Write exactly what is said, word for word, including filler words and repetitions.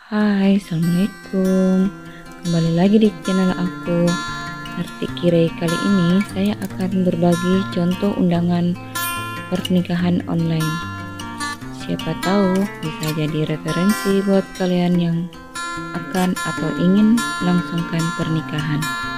Hai, assalamualaikum. Kembali lagi di channel aku, Narty KIREY. Kali ini saya akan berbagi contoh undangan pernikahan online. Siapa tahu bisa jadi referensi buat kalian yang akan atau ingin melangsungkan pernikahan.